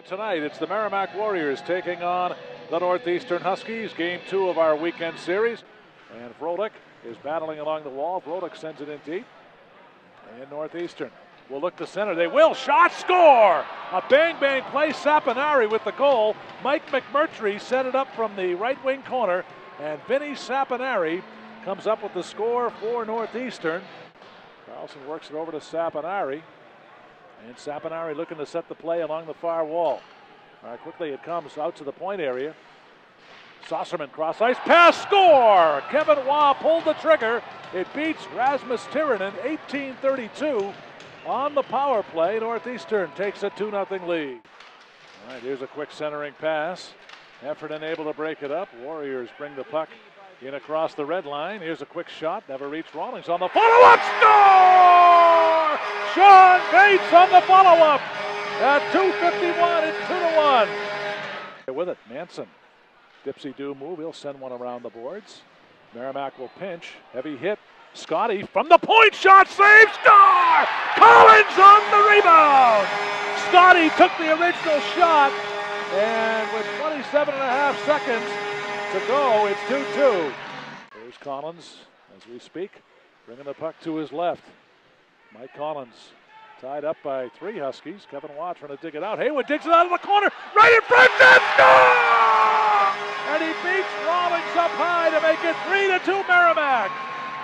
And tonight it's the Merrimack Warriors taking on the Northeastern Huskies, game 2 of our weekend series. And Vrolick is battling along the wall. Vrolick sends it in deep. And Northeastern will look to center. They will. Shot, score! A bang-bang play. Saponari with the goal. Mike McMurtry set it up from the right wing corner. And Vinny Saponari comes up with the score for Northeastern. Carlson works it over to Saponari. And Saponari looking to set the play along the far wall. All right, quickly it comes out to the point area. Saucerman cross ice pass, score! Kevin Waugh pulled the trigger. It beats Rasmus Tiranen 18-32 on the power play. Northeastern takes a 2-0 lead. All right, here's a quick centering pass. Effort unable to break it up. Warriors bring the puck in across the red line. Here's a quick shot. Never reached Rawlings on the follow-up. Score! Sean Bates on the follow-up at 2:51 and 2-1. With it, Manson. Dipsy-do move. He'll send one around the boards. Merrimack will pinch. Heavy hit. Scotty from the point. Shot save. Score! Collins on the rebound. Scotty took the original shot. And with 27.5 seconds to go, it's 2-2. There's Collins as we speak, bringing the puck to his left. Mike Collins tied up by 3 Huskies. Kevin Waugh trying to dig it out. Haywood digs it out of the corner, right in front, and score! And he beats Rawlings up high to make it 3-2 Merrimack.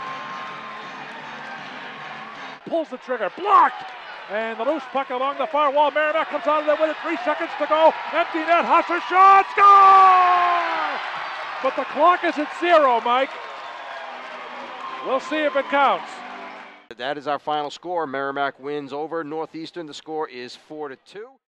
Pulls the trigger, blocked! And the loose puck along the far wall. Merrimack comes out of there with it. 3 seconds to go. Empty net. Husser shot. Score! But the clock is at 0, Mike. We'll see if it counts. That is our final score. Merrimack wins over Northeastern. The score is 4-2.